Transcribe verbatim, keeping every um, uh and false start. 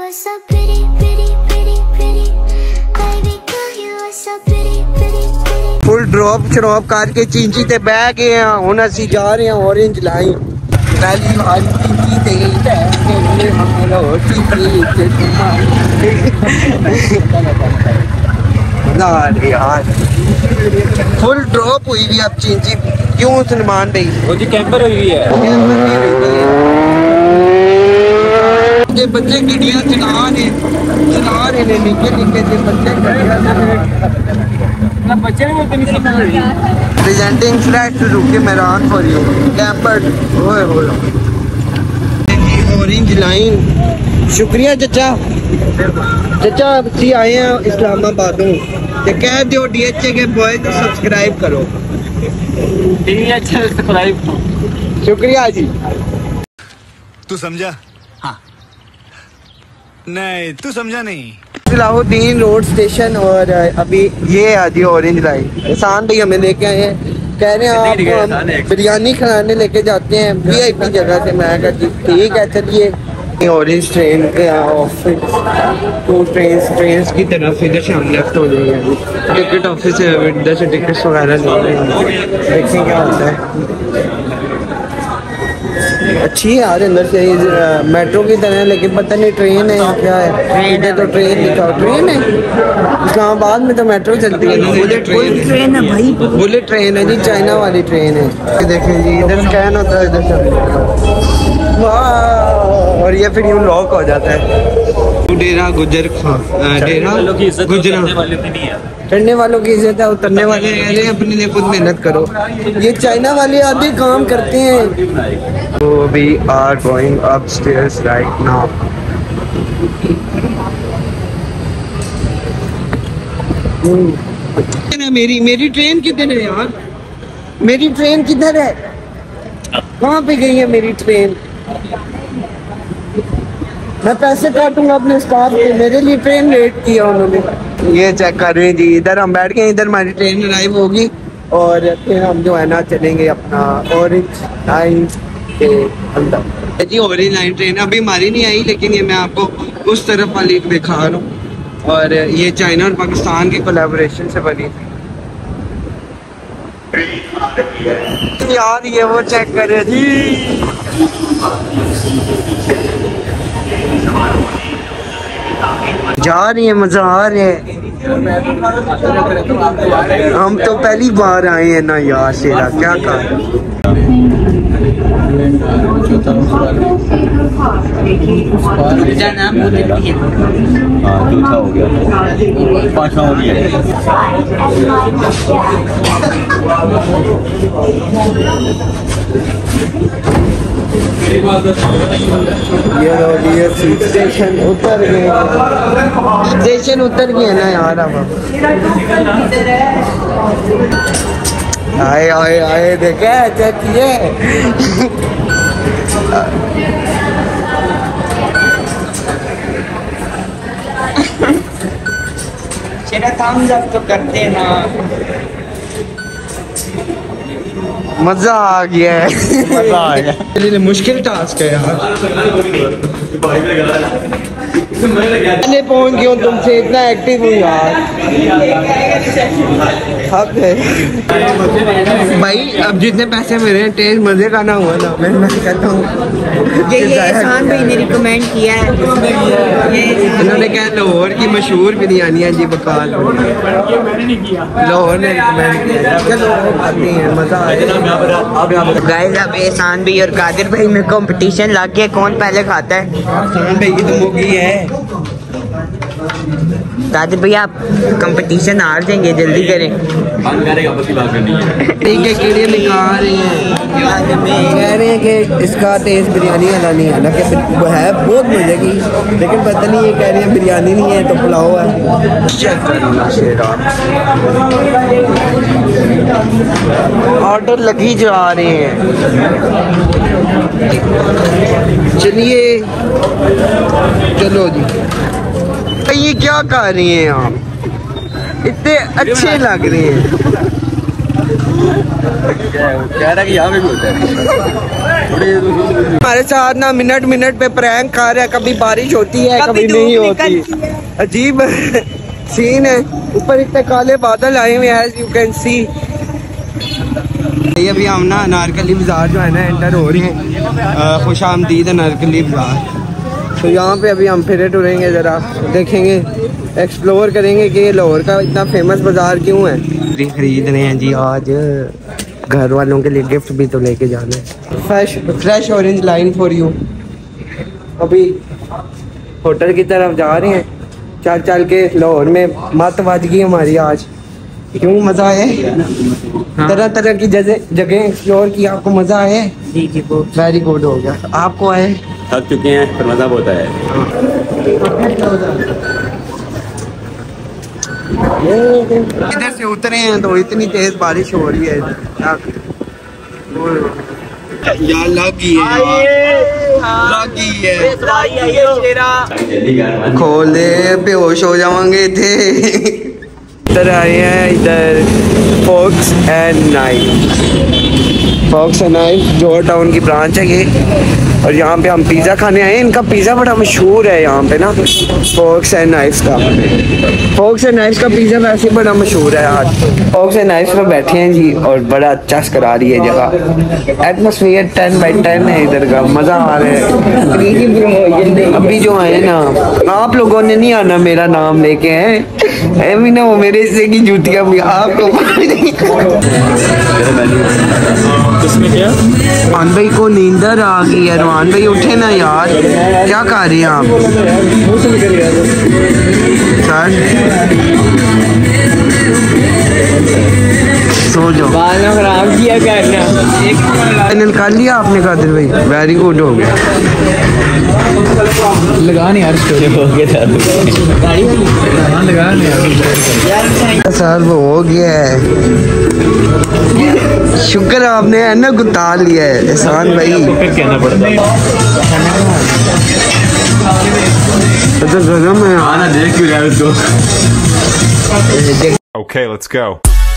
are so pretty, pretty, pretty, pretty. Baby girl, you are so pretty, pretty, pretty. Full drop शरॉप करके चींची ते बह गए हैं। हुण असीं जा रहे हैं ऑरेंज लाइन। पहली बार चींची ते यार फुल ड्रॉप हुई भी अब चींची। क्यों सलमान भाई? वो जी कैंपर हुई है। ये बच्चे गड्डियां चला रहे चला रहे ने निके निके से बच्चे गड्डियां ना बच्चे भी बोलते नहीं समझ रही। प्रेजेंटिंग फ्लैट रुके मैरान फॉर यू कैंपर। ओए होए ऑरेंज लाइन। शुक्रिया चचा। चचा जी आए हैं इस्लामाबादों ते कह दो डीएचए के बॉय तो सब्सक्राइब करो। DHA subscribe. शुक्रिया जी। तू समझा? हाँ। नहीं तू समझा नहीं। सलाहुद्दीन रोड स्टेशन और अभी ये आदि ऑरेंज लाइन। एहसान भाई हमें लेके आए हैं। कह रहे हैं आप बिरयानी खाने लेके जाते हैं वीआईपी जगह से। मैं कहा ठीक है चलिए। ऑरेंज ट्रेन के ऑफिस तो ट्रेन ट्रेन की तरफ इधर से हम लेफ्ट हो जाएंगे। टिकट ऑफिस से इधर से टिकट्स वगैरह ले लेंगे। देखिए क्या होता है। अच्छी है यार अंदर से मेट्रो की तरह, लेकिन पता नहीं ट्रेन है या क्या है। इधर तो ट्रेन लिखा ट्रेन है। इस्लामाबाद में तो मेट्रो चलती है। बुलेट ट्रेन है भाई। बुलेट ट्रेन है जी, चाइना वाली ट्रेन है। देखें जी इधर स्कैन होता है इधर से। और ये फिर यूँ लॉक हो जाता है। डेरा गुजर खां डेरा गुजरा चढ़ने वालों की इज्जत है, उतरने वाले कह रहे हैं अपने लिए खुद मेहनत करो। ये चाइना वाले आधे काम करते हैं। तो we are going upstairs right now. मेरी मेरी ट्रेन किधर है यार? मेरी ट्रेन किधर है? कहाँ पे गई है मेरी ट्रेन? मैं पैसे काटूंगा अपने स्टाफ के। मेरे लिए ट्रेन लेट किया उन्होंने। ये चेक कर रहे हैं जी। इधर हम बैठ गए, इधर हमारी ट्रेन अराइव होगी और फिर हम जो है ना चलेंगे अपना ऑरेंज लाइन के अंदर। जी ऑरेंज लाइन ट्रेन अभी हमारी नहीं आई, लेकिन ये मैं आपको उस तरफ वाली दिखा रहा हूँ। और ये चाइना और पाकिस्तान की कोलैबोरेशन से बनी थी यार। ये वो चेक करे जी। जा रही है, मजा आ रहा है। हम तो पहली बार आए हैं ना यार। शेरा क्या कर चौथा हो गया, पांचवा हो गया। ये ये स्टेशन उतर गए। स्टेशन उतर गए ना यार। अब आए आए आए देखे चेक किए। थम्स अप तो करते ना। मजा आ गया है। मजा आ गया। मुश्किल टास्क है यार। पहले पहुंच गया तुमसे, इतना एक्टिव हूँ यार। हक है भाई। अब जितने पैसे मेरे हैं टेस्ट मजे का ना हुआ ना। मैं मैं कहता हूँ ये ये एहसान भाई ने रिकमेंड किया है। इन्होंने कहा लाहौर की मशहूर बिरयानी है जी बकाल। लाहौर ने रिकमेंड किया। चलो आते हैं, मजा आएगा। गाइस अब एहसान भाई और कादिर भाई में कंपटीशन लग गया, कौन पहले खाता है। एहसान भाई की तो मुगी है। कादिर भाई आप कंपटीशन हार जाएंगे, जल्दी करें। ठीक है कीड़े निकाल रहे हैं। कह रहे हैं कि इसका टेस्ट बिरयानी वाला नहीं है ना, कि है बहुत मजे की, लेकिन पता नहीं ये कह रहे हैं बिरयानी नहीं है तो पुलाव है। ऑर्डर लगी जा रहे हैं। चलिए चलो जी। ये क्या कर रही हैं आप? इतने अच्छे लग रहे हैं। कह रहा कि यहाँ पे भी होता है। हमारे साथ ना मिनट मिनट पे प्रैंक कर रहा है, कभी बारिश होती है कभी नहीं होती, अजीब सीन है। ऊपर इतने काले बादल आए हुए हैं, एज यू कैन सी। अभी हम ना अनारकली बाजार जो है ना एंटर हो रही हैं, खुश आमदीद अनारकली बाजार। तो यहाँ पे अभी हम फिरे टुरेंगे, ज़रा देखेंगे, एक्सप्लोर करेंगे कि लाहौर का इतना फेमस बाजार क्यों है। खरीद रहे हैं जी आज, घर वालों के लिए गिफ्ट भी तो लेके जाना है। Fresh fresh orange line for you. अभी होटल की तरफ जा रहे हैं, चल चल के लाहौर में मत बज गई हमारी आज। क्यों मज़ा आया? हाँ। तरह तरह की जगह जगह एक्सप्लोर की, आपको मज़ा आया? जी जी बहुत वेरी गुड हो गया। आपको आए? थक चुके हैं पर मज़ा बहुत आया है। इधर से उतरे हैं तो इतनी तेज बारिश हो रही है यार, लगी है लगी है। खोल दे, बेहोश हो जाएंगे थे। इधर आए हैं, इधर fox and knife. Fox and knife Johar town की ब्रांच है ये, और यहाँ पे हम पिज़्ज़ा खाने आए हैं। इनका पिज़्ज़ा बड़ा मशहूर है यहाँ पे ना, फॉक्स एंड नाइफ्स का। फॉक्स एंड नाइफ्स का पिज़्ज़ा वैसे बड़ा मशहूर है। आज फॉक्स एंड नाइफ्स में बैठे हैं जी, और बड़ा अच्छा करा रही है जगह। एटमॉस्फेयर टेन बाई टेन है इधर का, मज़ा आ रहा है। अभी जो है ना, आप लोगों ने नहीं आना मेरा नाम लेके हैं, एमी ना वो मेरे से की जूतियाँ भी आपको। रोहान भाई को नींदर आ गई है। रोहान भाई उठे ना यार, क्या कर रहे हैं आप? सर सो जाओ, खराब किया करना। निकाल लिया आपने कादिर भाई, वेरी गुड हो गया। लगा नहीं यार, हो गया लगा नहीं सर वो हो गया है। शुक्र आपने है ना गुता लिया है एहसान भाई। कहना पड़ता तो गरम है, आना देख क्यों रहा है उसको। Okay, let's go.